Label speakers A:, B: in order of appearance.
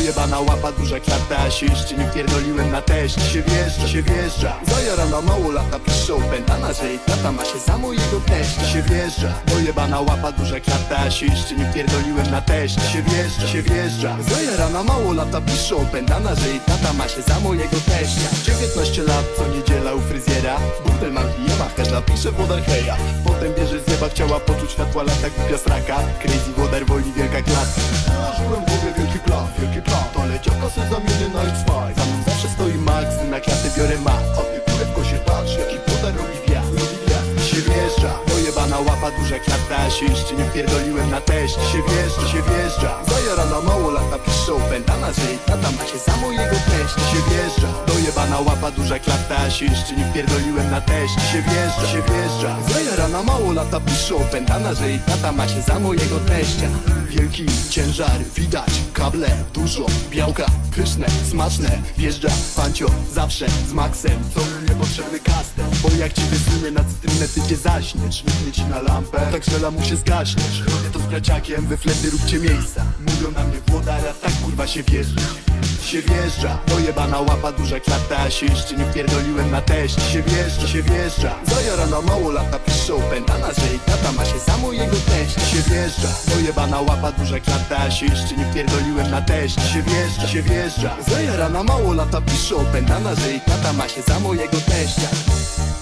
A: Dojebana łapa, duża klata, się jeszcze nie pierdoliłem na teść. Się wjeżdża, zajarana mało lata, piszą pętana, że jej tata ma się za mojego teścia. Się wjeżdża, dojebana łapa, duża klata, się jeszcze nie pierdoliłem na teść. Się wjeżdża, zajarana mało lata, piszą pętana, że jej tata ma się za mojego teścia. 19 lat, co niedziela u fryzjera, burdel mam w Yamach, każda pisze wodar heja. Potem bierze z nieba, chciała poczuć światła lata, głupia sraka. Crazy wodar woli wielka klasa. Ułożyłem w głowie wielki plan. To leciaka se zamienię na X5. Za mną zawsze stoi Max, na klatę biorę mat. A ty kurewko się patrz, jaki wodar robi wiatr. Się wjeżdża, dojebana łapa, duża klata, się jeszcze nie pierdoliłem na teść. Się wjeżdża, zajarana mało lata, piszą pętana, że jej tata ma się za mojego teścia. Się wjeżdża, dojebana łapa, duża klata, się jeszcze nie pierdoliłem na teść. Się wjeżdża, zajarana mało lata, piszą pętana, że jej tata ma się za mojego teścia. Wielki ciężar, widać, kable, dużo białka, pyszne, smaczne. Wjeżdża pancio, zawsze z Maxem, co mu niepotrzebny kastel. Bo jak ci wysunie na cytrynę, ty nie zaśniesz. Wypnie ci na lampę, tak żela mu się zgaśniesz. Robię to z braciakiem, we flety róbcie miejsca. Mówią na mnie włodara, tak kurwa się wjeżdża. Się wjeżdża, dojebana łapa, duża klata, się jeszcze nie pierdoliłem na teść. Się wjeżdża, zajarana mało lata, piszą pętana, że jej tata ma się za mojego teścia. Się wjeżdża, dojebana łapa, duża klata, się jeszcze nie pierdoliłem na teść. Się wjeżdża, zajarana mało lata, piszą pętana, że jej tata ma się za mojego teścia.